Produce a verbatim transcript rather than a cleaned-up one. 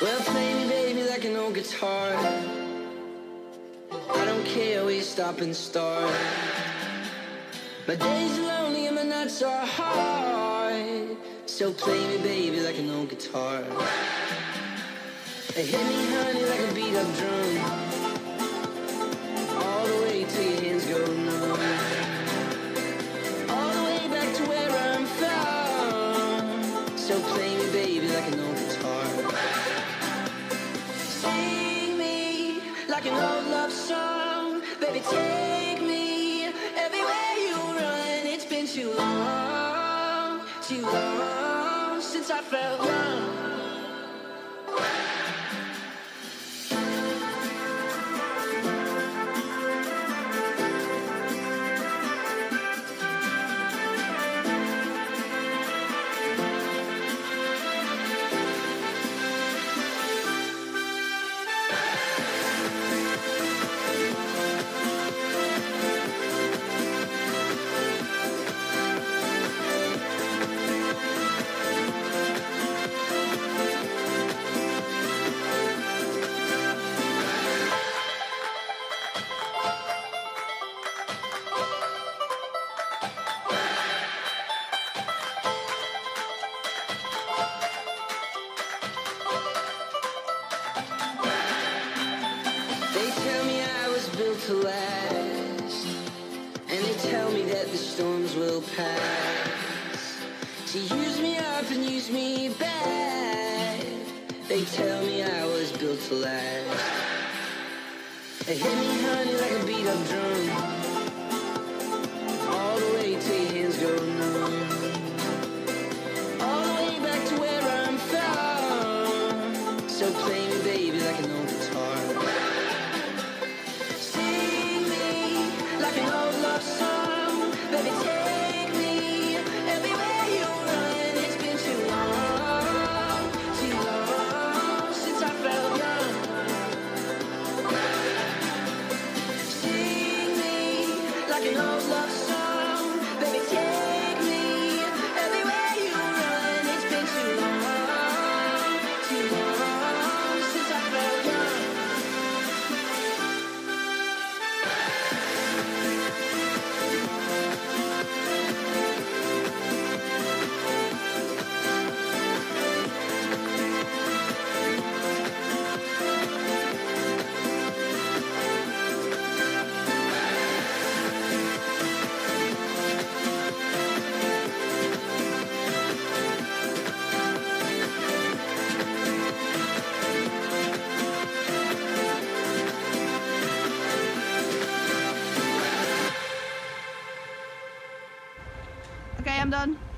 Well, play me, baby, like an old guitar. I don't care where you stop and start. My days are lonely and my nights are hard. So play me, baby, like an old guitar. Hit me, honey, like a beat up drum. All the way till your hands go numb. All the way back to where I'm from. So play me, baby, like an old guitar. Sing me like an old love song. Baby, take me everywhere you run. It's been too long, too long since I felt young. To last, and they tell me that the storms will pass. To use me up and use me back. They tell me I was built to last. They hit me, honey, like a beat up drum. All the way till your hands go numb. All the way back to where I'm from. So play me, baby, like an old guitar. Like an old love song, baby, take me everywhere you run. It's been too long, too long since I felt young. Sing me like an old love song, baby, take me everywhere you run. It's been too long, too long since I felt young. Okay, I'm done.